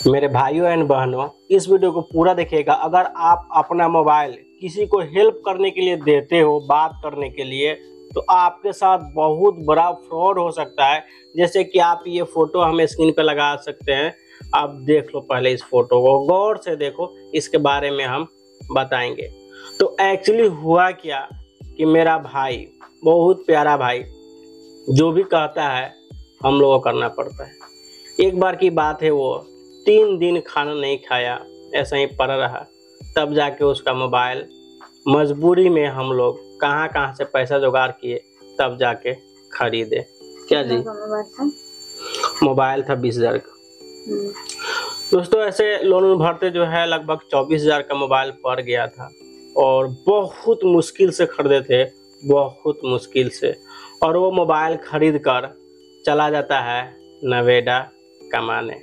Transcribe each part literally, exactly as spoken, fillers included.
मेरे भाइयों एंड बहनों, इस वीडियो को पूरा देखिएगा। अगर आप अपना मोबाइल किसी को हेल्प करने के लिए देते हो, बात करने के लिए, तो आपके साथ बहुत बड़ा फ्रॉड हो सकता है। जैसे कि आप ये फोटो हमें स्क्रीन पे लगा सकते हैं, आप देख लो। पहले इस फोटो को गौर से देखो, इसके बारे में हम बताएंगे। तो एक्चुअली हुआ क्या कि मेरा भाई, बहुत प्यारा भाई, जो भी कहता है हम लोगों को करना पड़ता है। एक बार की बात है, वो तीन दिन खाना नहीं खाया, ऐसा ही पड़ा रहा। तब जाके उसका मोबाइल, मजबूरी में हम लोग कहाँ कहाँ से पैसा जुगाड़ किए, तब जाके खरीदे। क्या जी? मोबाइल था बीस हजार का। दोस्तों, ऐसे लोन भरते जो है लगभग चौबीस हजार का मोबाइल पड़ गया था, और बहुत मुश्किल से खरीदे थे, बहुत मुश्किल से। और वो मोबाइल खरीद कर चला जाता है नोएडा कमाने,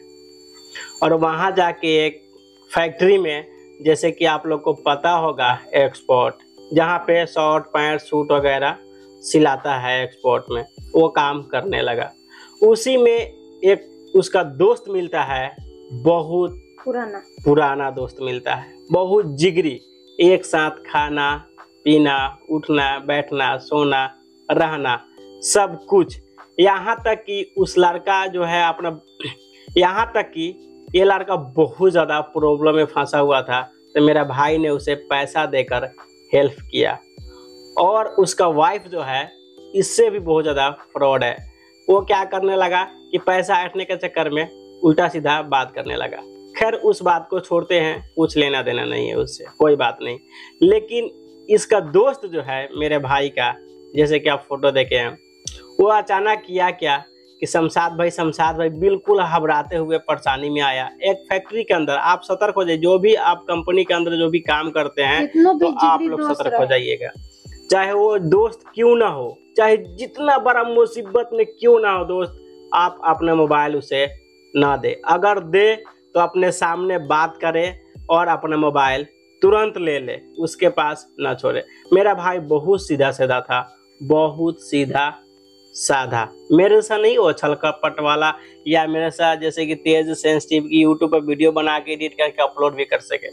और वहाँ जाके एक फैक्ट्री में, जैसे कि आप लोग को पता होगा, एक्सपोर्ट, जहाँ पे शर्ट पैंट सूट वगैरह सिलाता है एक्सपोर्ट में, वो काम करने लगा। उसी में एक उसका दोस्त मिलता है, बहुत पुराना पुराना दोस्त मिलता है, बहुत जिगरी। एक साथ खाना पीना, उठना बैठना, सोना रहना, सब कुछ। यहाँ तक कि उस लड़का जो है अपना, यहाँ तक कि ये लड़का बहुत ज़्यादा प्रॉब्लम में फंसा हुआ था, तो मेरा भाई ने उसे पैसा देकर हेल्प किया। और उसका वाइफ जो है, इससे भी बहुत ज़्यादा फ्रॉड है। वो क्या करने लगा कि पैसा ऐंठने के चक्कर में उल्टा सीधा बात करने लगा। खैर, उस बात को छोड़ते हैं, कुछ लेना देना नहीं है उससे, कोई बात नहीं। लेकिन इसका दोस्त जो है मेरे भाई का, जैसे कि आप फोटो देखे हैं, वो अचानक किया क्या कि शमशाद भाई शमशाद भाई बिल्कुल घबराते हुए परेशानी में आया। एक फैक्ट्री के अंदर आप सतर्क हो जाइए, जो भी आप कंपनी के अंदर जो भी काम करते हैं, तो आप लोग सतर्क हो जाइएगा। चाहे वो दोस्त क्यों ना हो, चाहे जितना बड़ा मुसीबत में क्यों ना हो दोस्त, आप अपना मोबाइल उसे ना दे। अगर दे तो अपने सामने बात करे और अपना मोबाइल तुरंत ले ले, उसके पास ना छोड़े। मेरा भाई बहुत सीधा साधा था, बहुत सीधा साधा। मेरे साथ नहीं वो छल कपट वाला, या मेरे साथ जैसे कि तेज सेंसिटिव की यूट्यूब पर वीडियो बना के एडिट करके अपलोड भी कर सके,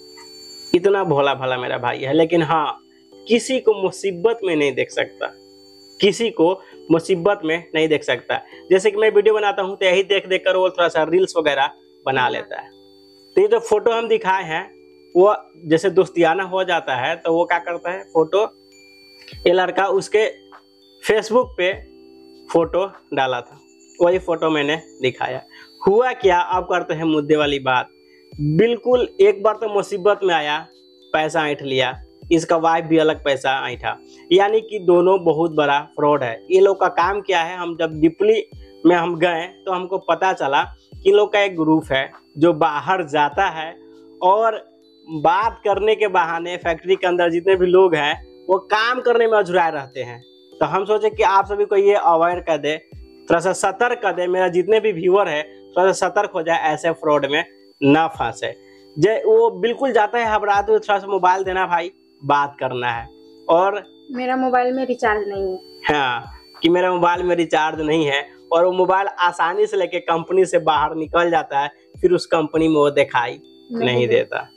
इतना भोला भाला मेरा भाई है। लेकिन हाँ, किसी को मुसीबत में नहीं देख सकता, किसी को मुसीबत में नहीं देख सकता। जैसे कि मैं वीडियो बनाता हूँ तो यही देख देख कर वो थोड़ा सा रील्स वगैरह बना लेता है। तो ये जो फोटो हम दिखाए हैं, वो जैसे दोस्तियाना हो जाता है, तो वो क्या करता है, फोटो, ये लड़का उसके फेसबुक पे फोटो डाला था, वही फोटो मैंने दिखाया। हुआ क्या, आप करते हैं मुद्दे वाली बात। बिल्कुल एक बार तो मुसीबत में आया, पैसा ऐंठ लिया, इसका वाइफ भी अलग पैसा ऐंठा। यानी कि दोनों बहुत बड़ा फ्रॉड है। ये लोग का काम क्या है, हम जब डीपली में हम गए तो हमको पता चला कि लोग का एक ग्रुप है जो बाहर जाता है और बात करने के बहाने फैक्ट्री के अंदर जितने भी लोग हैं वो काम करने में अझुराए रहते हैं। तो हम सोचे कि आप सभी को ये अवेयर कर दे, थोड़ा सा सतर्क कर दे, मेरा जितने भी व्यूअर है थोड़ा सा सतर्क हो जाए, ऐसे फ्रॉड में ना फंसे। जे वो बिल्कुल जाता है घबराते हुए, थोड़ा सा मोबाइल देना भाई, बात करना है, और मेरा मोबाइल में रिचार्ज नहीं है, हाँ, कि मेरा मोबाइल में रिचार्ज नहीं है, और वो मोबाइल आसानी से लेके कंपनी से बाहर निकल जाता है, फिर उस कंपनी में वो दिखाई नहीं, नहीं देता।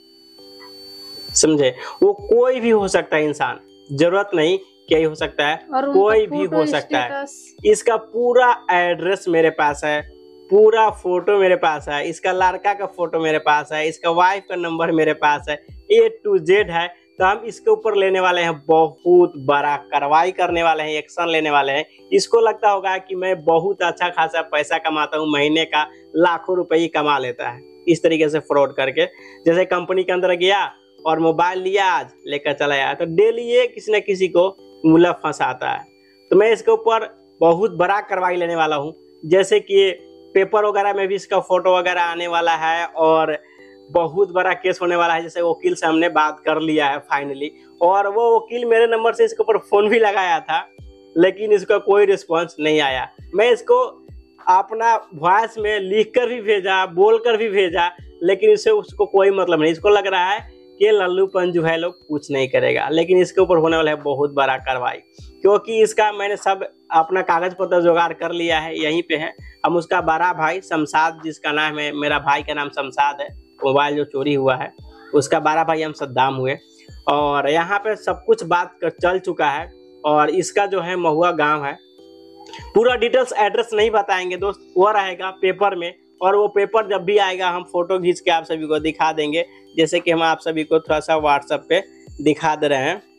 समझे? वो कोई भी हो सकता है इंसान, जरूरत नहीं क्या ही हो सकता है, कोई भी हो सकता है। इसका पूरा एड्रेस मेरे पास है, पूरा फोटो मेरे पास है, इसका लड़का का फोटो मेरे पास है, इसका वाइफ का नंबर मेरे पास है, ए टू जेड है। तो हम इसके ऊपर लेने वाले हैं, बहुत बड़ा कार्रवाई करने वाले हैं, एक्शन लेने वाले हैं। इसको लगता होगा कि मैं बहुत अच्छा खासा पैसा कमाता हूँ, महीने का लाखों रुपए कमा लेता है, इस तरीके से फ्रॉड करके। जैसे कंपनी के अंदर गया और मोबाइल लिया, आज लेकर चला आया, तो डेली ये किसी न किसी को मुला फंसाता है। तो मैं इसके ऊपर बहुत बड़ा कार्रवाई लेने वाला हूँ। जैसे कि पेपर वगैरह में भी इसका फोटो वगैरह आने वाला है, और बहुत बड़ा केस होने वाला है। जैसे वकील से हमने बात कर लिया है फाइनली, और वो वकील मेरे नंबर से इसके ऊपर फोन भी लगाया था, लेकिन इसका कोई रिस्पॉन्स नहीं आया। मैं इसको अपना वॉइस में लिख कर भी भेजा, बोल कर भी भेजा, लेकिन इससे उसको कोई मतलब नहीं। इसको लग रहा है कि लल्लूपन जो है लोग कुछ नहीं करेगा, लेकिन इसके ऊपर होने वाला है बहुत बड़ा कार्रवाई, क्योंकि इसका मैंने सब अपना कागज पत्र जुगाड़ कर लिया है, यहीं पे है। हम उसका बड़ा भाई शमशाद, जिसका नाम है, मेरा भाई का नाम शमशाद है, मोबाइल जो चोरी हुआ है उसका बड़ा भाई हम सद्दाम हुए, और यहाँ पे सब कुछ बात कर चल चुका है। और इसका जो है महुआ गांव है, पूरा डिटेल्स एड्रेस नहीं बताएंगे दोस्त, वो रहेगा पेपर में, और वो पेपर जब भी आएगा हम फोटो खींच के आप सभी को दिखा देंगे, जैसे कि हम आप सभी को थोड़ा सा व्हाट्सएप पे दिखा दे रहे हैं।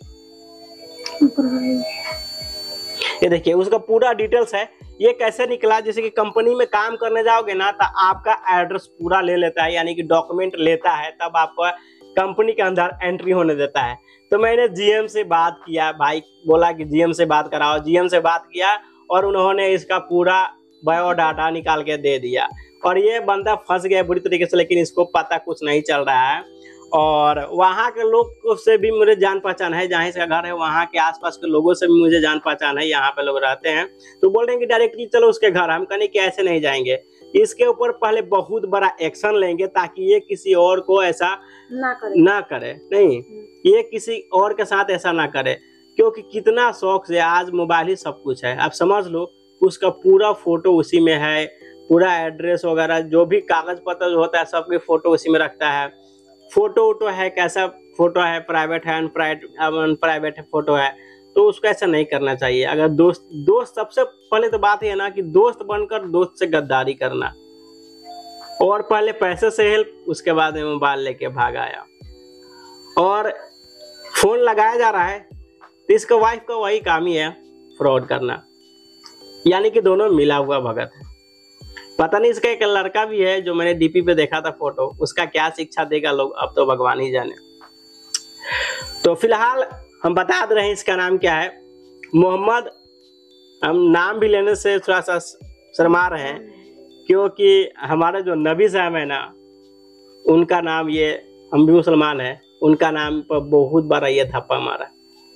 ये देखिए उसका पूरा डिटेल्स है। ये कैसे निकला, जैसे कि कंपनी में काम करने जाओगे ना तो आपका एड्रेस पूरा ले लेता है, यानी कि डॉक्यूमेंट लेता है, तब आपको कंपनी के अंदर एंट्री होने देता है। तो मैंने जीएम से बात किया, भाई बोला कि जीएम से बात कराओ, जीएम से बात किया और उन्होंने इसका पूरा बायोडाटा निकाल के दे दिया, और ये बंदा फंस गया बुरी तरीके से, लेकिन इसको पता कुछ नहीं चल रहा है। और वहाँ के लोग से भी मुझे जान पहचान है, जहाँ इसका घर है वहाँ के आसपास के लोगों से भी मुझे जान पहचान है, यहाँ पे लोग रहते हैं। तो बोल रहे हैं कि डायरेक्टली चलो उसके घर, हम कहने कि ऐसे नहीं जाएंगे, इसके ऊपर पहले बहुत बड़ा एक्शन लेंगे ताकि ये किसी और को ऐसा ना करे ना करे नहीं, ये किसी और के साथ ऐसा ना करे, क्योंकि कितना शौक से आज मोबाइल ही सब कुछ है। आप समझ लो उसका पूरा फोटो उसी में है, पूरा एड्रेस वगैरह जो भी कागज पत्र जो होता है सबके फोटो उसी में रखता है। फोटो वोटो है, कैसा फोटो है, प्राइवेट है, अनप्राइवेट फोटो है, तो उसको ऐसा नहीं करना चाहिए। अगर दोस्त दोस्त सबसे पहले तो बात है ना कि दोस्त बनकर दोस्त से गद्दारी करना, और पहले पैसे से हेल्प, उसके बाद में मोबाइल लेके भाग आया, और फोन लगाया जा रहा है तो इसका वाइफ का वही काम ही है, फ्रॉड करना, यानी कि दोनों मिला हुआ भगत है। पता नहीं इसका एक लड़का भी है जो मैंने डीपी पे देखा था फोटो, उसका क्या शिक्षा देगा लोग, अब तो भगवान ही जाने। तो फिलहाल हम बता दे रहे हैं इसका नाम क्या है, मोहम्मद। हम नाम भी लेने से थोड़ा सा शर्मा रहे हैं, क्योंकि हमारे जो नबी साहब है ना, उनका नाम, ये हम भी मुसलमान हैं, उनका नाम पर बहुत बार ये धप्पा मारा,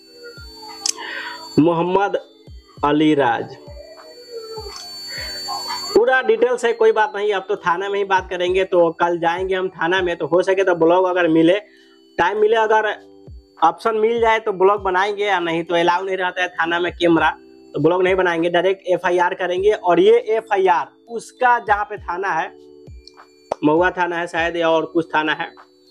मोहम्मद अली राज। पूरा डिटेल्स है, कोई बात नहीं, अब तो थाना में ही बात करेंगे। तो कल जाएंगे हम थाना में, तो हो सके तो ब्लॉग अगर मिले, टाइम मिले, अगर ऑप्शन मिल जाए तो ब्लॉग बनाएंगे, या नहीं तो अलाउ नहीं रहता है थाना में कैमरा, तो ब्लॉग नहीं बनाएंगे, डायरेक्ट एफआईआर करेंगे। और ये एफआईआर उसका जहाँ पे थाना है, महुआ थाना है शायद, या और कुछ थाना है,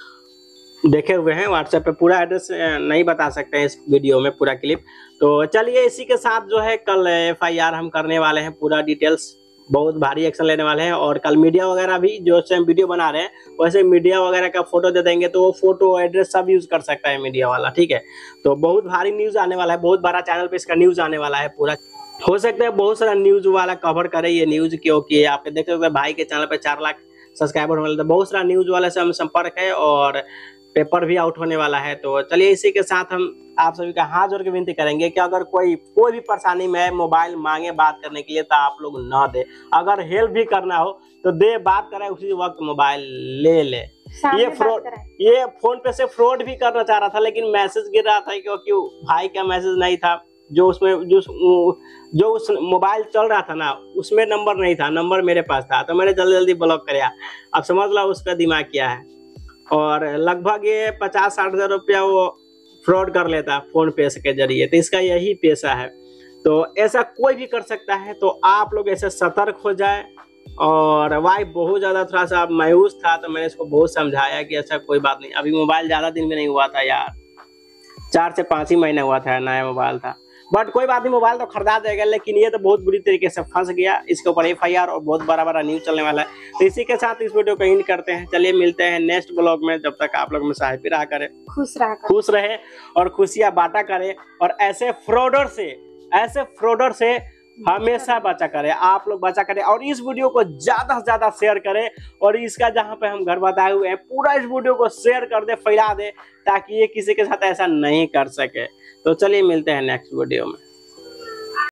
देखे हुए हैं व्हाट्सएप पे, पूरा एड्रेस नहीं बता सकते हैं इस वीडियो में, पूरा क्लिप। तो चलिए इसी के साथ जो है कल एफआईआर हम करने वाले हैं, पूरा डिटेल्स, बहुत भारी एक्शन लेने वाले हैं। और कल मीडिया वगैरह भी, जो से हम वीडियो बना रहे हैं वैसे मीडिया वगैरह का फोटो दे देंगे, तो वो फोटो एड्रेस सब यूज कर सकता है मीडिया वाला, ठीक है। तो बहुत भारी न्यूज आने वाला है, बहुत बड़ा चैनल पे इसका न्यूज आने वाला है पूरा। हो सकता है बहुत सारा न्यूज वाला कवर करे ये न्यूज, क्योंकि आप देख सकते हैं भाई के चैनल पे चार लाख सब्सक्राइबर होने वाले, तो बहुत सारा न्यूज वाले से हम संपर्क है, और पेपर भी आउट होने वाला है। तो चलिए इसी के साथ हम आप सभी का हाथ जोड़ के विनती करेंगे कि अगर कोई कोई भी परेशानी में है, मोबाइल मांगे बात करने के लिए, तो आप लोग ना दे, अगर हेल्प भी करना हो तो दे, बात कराए उसी वक्त मोबाइल ले ले। ये फ्रॉड, ये फोन पे से फ्रॉड भी करना चाह रहा था, लेकिन मैसेज गिर रहा था, क्योंकि भाई का मैसेज नहीं था, जो उसमें जो जो उस मोबाइल चल रहा था ना, उसमें नंबर नहीं था, नंबर मेरे पास था, तो मैंने जल्दी जल्दी ब्लॉक कराया। अब समझ लो उसका दिमाग क्या है। और लगभग ये पचास साठ हजार रुपया वो फ्रॉड कर लेता फोन पे के जरिए, तो इसका यही पेशा है। तो ऐसा कोई भी कर सकता है, तो आप लोग ऐसे सतर्क हो जाए। और वाइफ बहुत ज़्यादा थोड़ा सा मायूस था, तो मैंने इसको बहुत समझाया कि ऐसा कोई बात नहीं, अभी मोबाइल ज़्यादा दिन में नहीं हुआ था यार, चार से पाँच ही महीना हुआ था, नया मोबाइल था, बट कोई बात नहीं, मोबाइल तो खरीदा जाएगा। लेकिन ये तो बहुत बुरी तरीके से फंस गया, इसके ऊपर एफआईआर और बहुत बड़ा बड़ा न्यूज चलने वाला है। तो इसी के साथ इस वीडियो को एंड करते हैं। चलिए मिलते हैं नेक्स्ट ब्लॉग में, जब तक आप लोग में साहिब रहा करे, खुश रहा करे। खुश रहे और खुशियां बांटा करे, और ऐसे फ्रॉडर से ऐसे फ्रॉडर से हमेशा बचा करे, आप लोग बचा करें। और इस वीडियो को ज्यादा से ज्यादा शेयर करें, और इसका जहां पे हम घर बताए हुए हैं पूरा इस वीडियो को शेयर कर दे, फैला दे, ताकि ये किसी के साथ ऐसा नहीं कर सके। तो चलिए मिलते हैं नेक्स्ट वीडियो में।